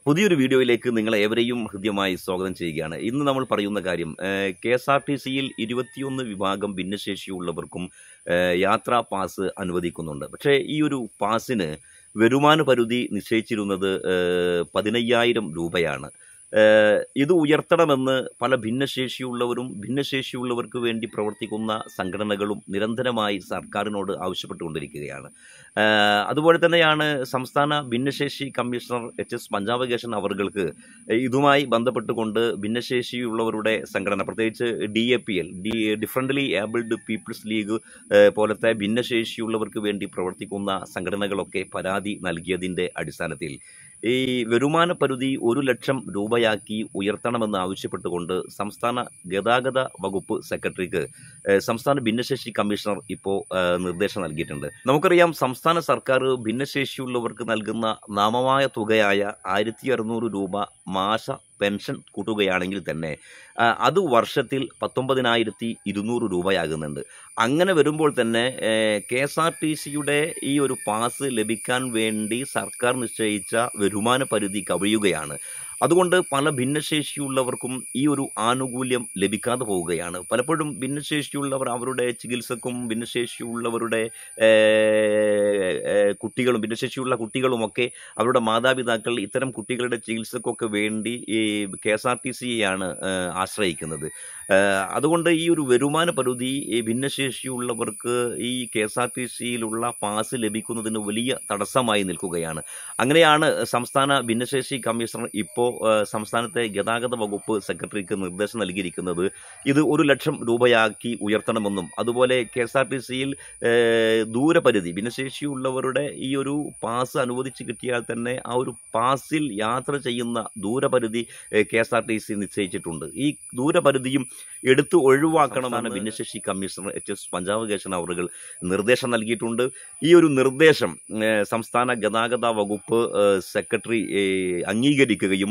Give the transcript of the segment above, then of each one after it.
പുതിയൊരു വീഡിയോയിലേക്ക് നിങ്ങളേവരെയും ഹൃദ്യമായി സ്വാഗതം ചെയ്യുകയാണ്. ഇന്ന് നമ്മൾ പറയുന്ന കാര്യം KSRTCയിൽ 21 വിഭാഗം ഭിന്നശേഷിയുള്ളവർക്കും യാത്രാ പാസ് അനുവദിക്കുന്നുണ്ട്. പക്ഷേ ഈ ഒരു പാസിന് വരുമാന പരിധി നിശ്ചയിച്ചിരുന്നത് 15,000 രൂപയാണ്. ഇത് ഉയർത്തണമെന്ന് പല ഭിന്നശേഷിയുള്ളവർക്ക് വേണ്ടി പ്രവർത്തിക്കുന്ന സംഘടനകളും നിരന്തരമായി സർക്കാരിനോട് ആവശ്യപ്പെട്ടുകൊണ്ടിരിക്കുകയാണ്. അതുപോലെ തന്നെയാണ് സംസ്ഥാന ഭിന്നശേഷി കമ്മീഷണർ HS പഞ്ചാബകേശൻ അവർക്ക് ഇതുമായി ബന്ധപ്പെട്ടുകൊണ്ട് ഭിന്നശേഷിയുള്ളവരുടെ സംഘടന, പ്രത്യേകിച്ച് DAPL differently abled peoples league പോലത്തെ ഭിന്നശേഷിയുള്ളവർക്ക് വേണ്ടി പ്രവർത്തിക്കുന്ന സംഘടനകളൊക്കെ പരാതി നൽകിയതിൻ്റെ അടിസ്ഥാനത്തിൽ ഈ വരുമാന പരിധി 1 ലക്ഷം രൂപയാക്കി ഉയർത്തണമെന്ന് ആവശ്യപ്പെട്ടുകൊണ്ട് സംസ്ഥാന ഗതാഗത വകുപ്പ് സെക്രട്ടറിക്ക് സംസ്ഥാന ഭിന്നശേഷി കമ്മീഷണർ ഇപ്പോൾ നിർദ്ദേശം നൽകിയിട്ടുണ്ട്. നമുക്കറിയാം, സംസ്ഥാന സർക്കാർ ഭിന്നശേഷിയുള്ളവർക്ക് നൽകുന്ന നാമമായ തുകയായ 1,600 രൂപ മാസ പെൻഷൻ കൂട്ടുകയാണെങ്കിൽ തന്നെ അത് വർഷത്തിൽ 19,200 രൂപയാകുന്നുണ്ട്. അങ്ങനെ വരുമ്പോൾ തന്നെ KSRTCയുടെ ഈ ഒരു പാസ് ലഭിക്കാൻ വേണ്ടി സർക്കാർ നിശ്ചയിച്ച വരുമാന പരിധി കവിയുകയാണ്. അതുകൊണ്ട് പല ഭിന്നശേഷിയുള്ളവർക്കും ഈ ഒരു ആനുകൂല്യം ലഭിക്കാതെ പോവുകയാണ്. പലപ്പോഴും ഭിന്നശേഷിയുള്ളവർ അവരുടെ ചികിത്സക്കും ഭിന്നശേഷിയുള്ളവരുടെ ഭിന്നശേഷിയുള്ള കുട്ടികളുമൊക്കെ അവരുടെ മാതാപിതാക്കൾ ഇത്തരം കുട്ടികളുടെ ചികിത്സക്കൊക്കെ വേണ്ടി ഈ KSRTCയെയാണ് ആശ്രയിക്കുന്നത്. അതുകൊണ്ട് ഈ ഒരു വരുമാന പരിധി ഭിന്നശേഷിയുള്ളവർക്ക് ഈ KSRTCയിലുള്ള പാസ് ലഭിക്കുന്നതിന് വലിയ തടസ്സമായി നിൽക്കുകയാണ്. അങ്ങനെയാണ് സംസ്ഥാന ഭിന്നശേഷി കമ്മീഷണർ ഇപ്പോൾ സംസ്ഥാനത്തെ ഗതാഗത വകുപ്പ് സെക്രട്ടറിക്ക് നിർദ്ദേശം നൽകിയിരിക്കുന്നത്. ഇത് 1 ലക്ഷം രൂപയാക്കി ഉയർത്തണമെന്നും അതുപോലെ KSRTCയിൽ ദൂരപരിധി, ഭിന്നശേഷിയുള്ളവരുടെ ഈ ഒരു പാസ് അനുവദിച്ച് കിട്ടിയാൽ തന്നെ ആ ഒരു പാസിൽ യാത്ര ചെയ്യുന്ന ദൂരപരിധി KSRTC നിശ്ചയിച്ചിട്ടുണ്ട്. ഈ ദൂരപരിധിയും എടുത്ത് ഒഴിവാക്കണമെന്ന് ഭിന്നശേഷി കമ്മീഷണർ HS പഞ്ചാബകേശൻ അവർ നിർദ്ദേശം നൽകിയിട്ടുണ്ട്. ഈ ഒരു നിർദ്ദേശം സംസ്ഥാന ഗതാഗത വകുപ്പ് സെക്രട്ടറി അംഗീകരിക്കുകയും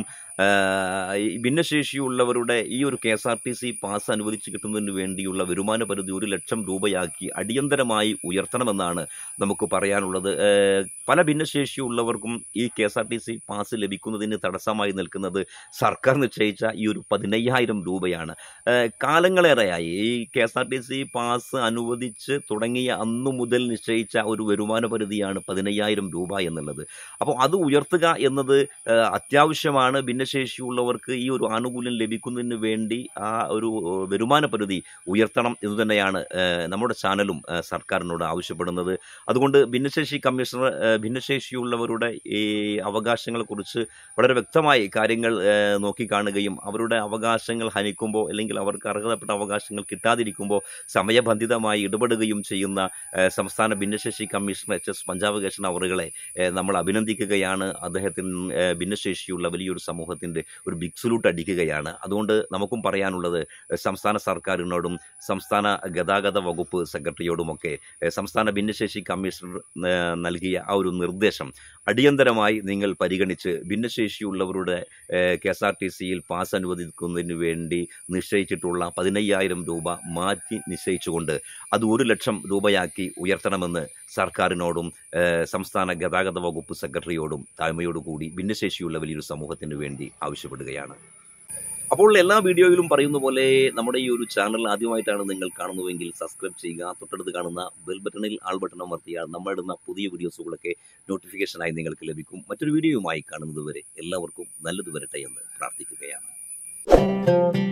ഭിന്നശേഷിയുള്ളവരുടെ ഈ ഒരു KSRTC പാസ് അനുവദിച്ച് കിട്ടുന്നതിന് വേണ്ടിയുള്ള വരുമാന പരിധി 1 ലക്ഷം രൂപയാക്കി അടിയന്തരമായി ഉയർത്തണമെന്നാണ് നമുക്ക് പറയാനുള്ളത്. പല ഭിന്നശേഷിയുള്ളവർക്കും ഈ KSRTC പാസ് ലഭിക്കുന്നതിന് തടസ്സമായി നിൽക്കുന്നത് സർക്കാർ നിശ്ചയിച്ച ഈ ഒരു 15,000 രൂപയാണ്. കാലങ്ങളേറെയായി ഈ KSRTC പാസ് അനുവദിച്ച് തുടങ്ങിയ അന്നു മുതൽ നിശ്ചയിച്ച ഒരു വരുമാന പരിധിയാണ് 15,000 രൂപ എന്നുള്ളത്. അപ്പോൾ അത് ഉയർത്തുക എന്നത് അത്യാവശ്യമാണ്. ഭിന്നശേഷിയുള്ളവർക്ക് ഈ ഒരു ആനുകൂല്യം ലഭിക്കുന്നതിന് വേണ്ടി ആ ഒരു വരുമാന പരിധി ഉയർത്തണം എന്ന് തന്നെയാണ് നമ്മുടെ ചാനലും സർക്കാരിനോട് ആവശ്യപ്പെടുന്നത്. അതുകൊണ്ട് ഭിന്നശേഷി കമ്മീഷണർ ഭിന്നശേഷിയുള്ളവരുടെ ഈ അവകാശങ്ങളെക്കുറിച്ച് വളരെ വ്യക്തമായി കാര്യങ്ങൾ നോക്കിക്കാണുകയും അവരുടെ അവകാശങ്ങൾ ഹനിക്കുമ്പോൾ അല്ലെങ്കിൽ അവർക്ക് അർഹതപ്പെട്ട അവകാശങ്ങൾ കിട്ടാതിരിക്കുമ്പോൾ സമയബന്ധിതമായി ഇടപെടുകയും ചെയ്യുന്ന സംസ്ഥാന ഭിന്നശേഷി കമ്മീഷണർ HS പഞ്ചാബകേശൻ അവറുകളെ നമ്മൾ അഭിനന്ദിക്കുകയാണ്. അദ്ദേഹത്തിന് ഭിന്നശേഷിയുള്ള വലിയൊരു സമൂഹത്തിൻ്റെ ഒരു ബിഗ് സല്യൂട്ട് അടിക്കുകയാണ്. അതുകൊണ്ട് നമുക്കും പറയാനുള്ളത് സംസ്ഥാന സർക്കാരിനോടും സംസ്ഥാന ഗതാഗത വകുപ്പ് സെക്രട്ടറിയോടുമൊക്കെ സംസ്ഥാന ഭിന്നശേഷി കമ്മീഷണർ നൽകിയ ആ ഒരു നിർദ്ദേശം അടിയന്തരമായി നിങ്ങൾ പരിഗണിച്ച് ഭിന്നശേഷിയുള്ളവരുടെ KSRTCയിൽ പാസ് അനുവദിക്കുന്നതിന് വേണ്ടി നിശ്ചയിച്ചിട്ടുള്ള 15,000 രൂപ മാറ്റി നിശ്ചയിച്ചുകൊണ്ട് അത് 1 ലക്ഷം രൂപയാക്കി ഉയർത്തണമെന്ന് സർക്കാരിനോടും സംസ്ഥാന ഗതാഗത വകുപ്പ് സെക്രട്ടറിയോടും താഴ്മയോടുകൂടി ഭിന്നശേഷിയുള്ള വലിയൊരു സമൂഹത്തിന് വേണ്ടി ആവശ്യപ്പെടുകയാണ്. അപ്പോൾ എല്ലാ വീഡിയോയിലും പറയുന്ന പോലെ നമ്മുടെ ഈ ഒരു ചാനൽ ആദ്യമായിട്ടാണ് നിങ്ങൾ കാണുന്നുവെങ്കിൽ സബ്സ്ക്രൈബ് ചെയ്യുക. തൊട്ടടുത്ത് കാണുന്ന ബെൽ ബട്ടണിൽ ആൾ ബട്ടൺ അമർത്തിയാൽ നമ്മളിടുന്ന പുതിയ വീഡിയോസുകളൊക്കെ നോട്ടിഫിക്കേഷനായി നിങ്ങൾക്ക് ലഭിക്കും. മറ്റൊരു വീഡിയോയുമായി കാണുന്നത് വരെ എല്ലാവർക്കും നല്ലത് വരട്ടെ എന്ന് പ്രാർത്ഥിക്കുകയാണ്.